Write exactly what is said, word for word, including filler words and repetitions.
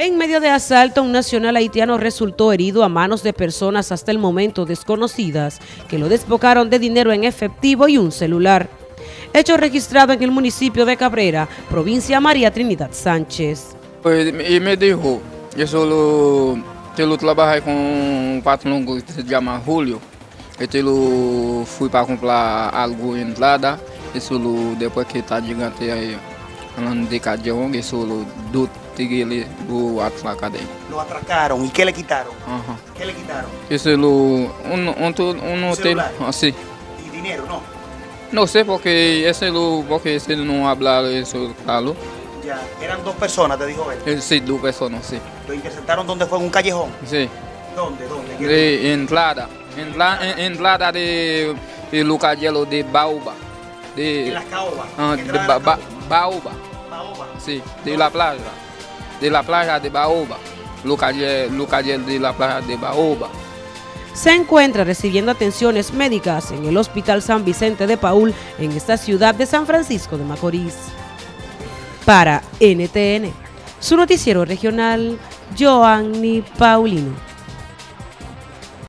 En medio de asalto, un nacional haitiano resultó herido a manos de personas hasta el momento desconocidas que lo despojaron de dinero en efectivo y un celular. Hecho registrado en el municipio de Cabrera, provincia María Trinidad Sánchez. Pues, y me dijo, yo solo, yo lo trabajé con un patrón que se llama Julio. Yo fui para comprar algo en entrada, y solo después que está llegando ahí, hablando de callejón, y solo dos tigres lo atracaron. Lo atracaron, ¿y qué le quitaron? Ajá. ¿Qué le quitaron? Eso lo, un, un, un hotel, así. ¿Y dinero, no? No sé porque ese lo, porque ese no habla eso, claro. Ya, eran dos personas, te dijo él. Sí, dos personas, sí. ¿Lo interceptaron dónde fue? ¿En un callejón? Sí. ¿Dónde? ¿Dónde? ¿Qué De entrada, entrada, entrada de, de Lucayelo de Baoba. De, en las caobas. Ah, de ba, ba, Baoba. Baoba. Sí, de la playa. De la playa de Baoba. Lucayelo, Lucayelo de la playa de Baoba. Se encuentra recibiendo atenciones médicas en el Hospital San Vicente de Paúl en esta ciudad de San Francisco de Macorís. Para N T N, su noticiero regional, Joanny Paulino.